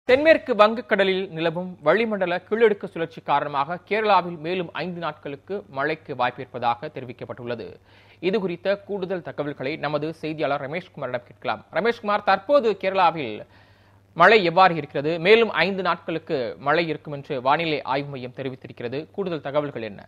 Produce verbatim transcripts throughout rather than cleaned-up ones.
தென்மேற்கு வங்கக்கடலில் நிலவும் வளிமண்டல கீழடுக்கு சுழற்சி காரணமாக கேரளாவில் மேலும் ஐந்து நாட்களுக்கு மழைக்கு வாய்ப்பிருப்பதாக தெரிவிக்கப்பட்டுள்ளது. இதுகுறித்த கூடுதல் தகவல்களை நமது செய்தியாளர் ரமேஷ்குமாரிடம் கேட்கலாம். ரமேஷ்குமார், தற்போது கேரளாவில் மழை எவ்வாறு இருக்கிறது? மேலும் ஐந்து நாட்களுக்கு மழை இருக்கும் என்று வானிலை ஆய்வு மையம் தெரிவித்திருக்கிறது. கூடுதல் தகவல்கள் என்ன?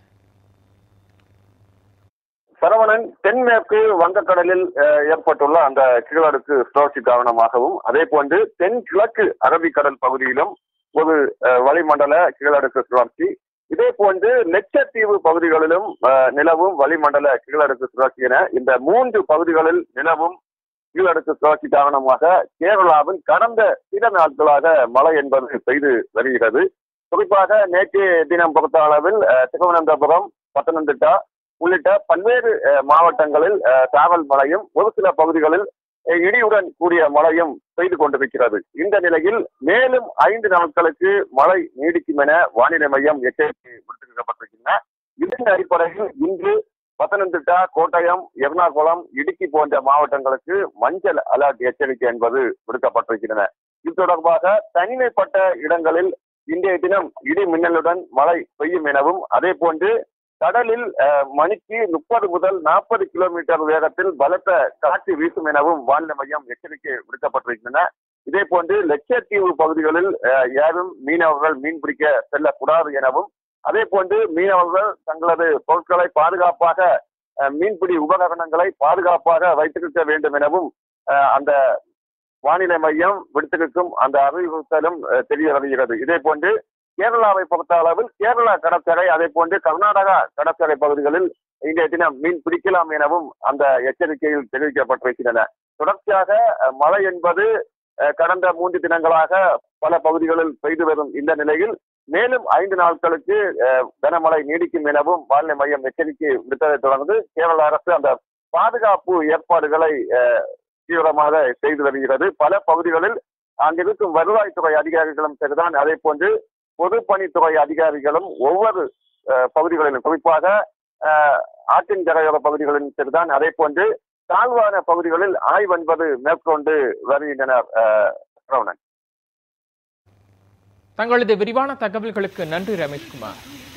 சரவணன், தென்மேற்கு வங்கக்கடலில் ஏற்பட்டுள்ள அந்த கீழடுக்கு சுழற்சி காரணமாகவும் அதே போன்று தென்கிழக்கு அரபிக்கடல் பகுதியிலும் ஒரு வளிமண்டல கீழடுக்கு சுழற்சி, இதே போன்று லட்சத்தீவு பகுதிகளிலும் நிலவும் வளிமண்டல கீழடுக்கு சுழற்சி என இந்த மூன்று பகுதிகளில் நிலவும் கீழடுக்கு சுழற்சி காரணமாக கேரளாவில் கடந்த சில நாட்களாக மழை என்பது பெய்து வருகிறது. குறிப்பாக நேற்று தினம் பொறுத்த அளவில் திருவனந்தபுரம், பத்தனந்திட்டா உள்ளிட்ட பல்வேறு மாவட்டங்களில் சாரல் மழையும் ஒரு சில பகுதிகளில் இடியுடன் கூடிய மழையும் பெய்து கொண்டிருக்கிறது. இந்த நிலையில் மேலும் ஐந்து நாட்களுக்கு மழை நீடிக்கும் என வானிலை மையம் எச்சரிக்கை விடுத்திருக்கப்பட்டிருக்கின்றன. இதன் அடிப்படையில் இன்று பத்தனந்திட்டா, கோட்டயம், எர்ணாகுளம், இடுக்கி போன்ற மாவட்டங்களுக்கு மஞ்சள் அலர்ட் எச்சரிக்கை என்பது விடுக்கப்பட்டிருக்கின்றன. இது தொடர்பாக தனிமைப்பட்ட இடங்களில் இன்றைய தினம் இடி மின்னலுடன் மழை பெய்யும் எனவும் அதே போன்று கடலில் மணிக்கு முப்பது முதல் நாற்பது கிலோமீட்டர் வேகத்தில் பலத்த காற்று வீசும் எனவும் வானிலை மையம் எச்சரிக்கை விடுக்கப்பட்டிருக்கின்றன. இதே போன்று லட்சத்தீவு பகுதிகளில் யாரும் மீனவர்கள் மீன்பிடிக்க செல்லக்கூடாது எனவும் அதே போன்று மீனவர்கள் தங்களது பொருட்களை பாதுகாப்பாக, மீன்பிடி உபகரணங்களை பாதுகாப்பாக வைத்திருக்க வேண்டும் எனவும் அந்த வானிலை மையம் விடுத்திருக்கும் அந்த அறிவுறுத்தலும் தெரிய வருகிறது. இதே போன்று கேரளாவை பொறுத்த அளவில் கேரளா கடற்கரை, அதே போன்று கர்நாடகா கடற்கரை பகுதிகளில் இன்றைய தினம் மீன் பிடிக்கலாம் எனவும் அந்த எச்சரிக்கையில் தெரிவிக்கப்பட்டிருக்கின்றன. தொடர்ச்சியாக மழை என்பது கடந்த மூன்று தினங்களாக பல பகுதிகளில் பெய்து வரும் இந்த நிலையில் மேலும் ஐந்து நாட்களுக்கு கனமழை நீடிக்கும் எனவும் வானிலை மையம் எச்சரிக்கை விடுத்ததை தொடர்ந்து கேரள அரசு அந்த பாதுகாப்பு ஏற்பாடுகளை தீவிரமாக செய்து வருகிறது. பல பகுதிகளில் அங்கிருக்கும் வருவாய்த்துறை அதிகாரிகளும் சரிதான், அதே போன்று பொதுப்பணித்துறை அதிகாரிகளும் ஒவ்வொரு பகுதிகளிலும், குறிப்பாக ஆற்றின் கரையோர பகுதிகளிலும் சரிதான், அதே போன்று தாழ்வான பகுதிகளில் ஆய்வு என்பது மேற்கொண்டு வருகின்றனர். தங்களது விரிவான தகவல்களுக்கு நன்றி ரமேஷ்குமார்.